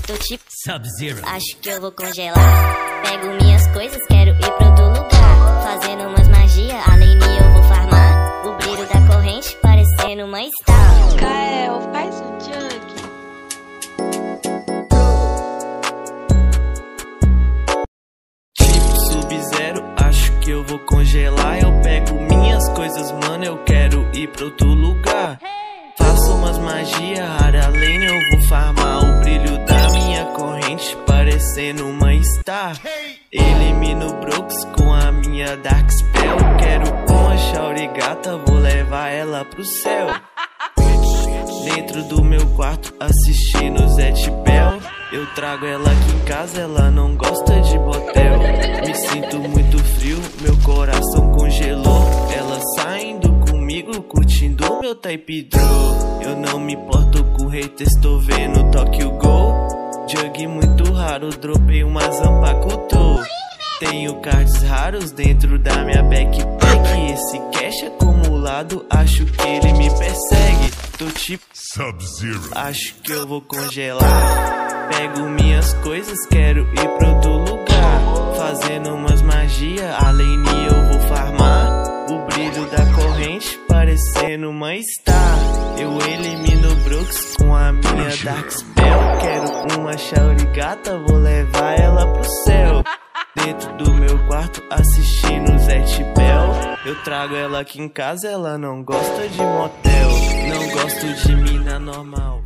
Tô tipo Sub-Zero. Acho que eu vou congelar. Pego minhas coisas, quero ir pra outro lugar. Fazendo umas magia, além de eu vou farmar. O brilho da corrente parecendo uma star. Kael, faz um jug. Tipo Sub-Zero, acho que eu vou congelar. Eu pego minhas coisas, mano, eu quero ir pra outro lugar. Faço umas magia, área lane, eu vou farmar. O brilho da minha corrente parecendo uma star. Elimino Brooks com a minha Dark Spell. Quero uma Shaurigata, vou levar ela pro céu. Dentro do meu quarto assistindo Zet Bell. Eu trago ela aqui em casa, ela não gosta de botel. Me sinto muito frio, meu coração congelou. Ela saindo comigo, curtindo meu type draw. Eu não me importo com haters, tô vendo Tokyo Go. Jug muito raro, dropei uma Zanpakuto. Tenho cards raros dentro da minha backpack. Esse cash acumulado, acho que ele me persegue. Tô tipo Sub-Zero. Acho que eu vou congelar. Pego minhas coisas, quero ir pra outro lugar. Fazendo umas magia, além de eu vou farmar. O brilho da corrente parecendo uma star. Eu elimino Brooks com a minha Dark Spell. Quero uma Shaurigata, vou levar ela pro céu. Dentro do meu quarto assistindo Zet Bell. Eu trago ela aqui em casa, ela não gosta de motel. Não gosto de mina normal.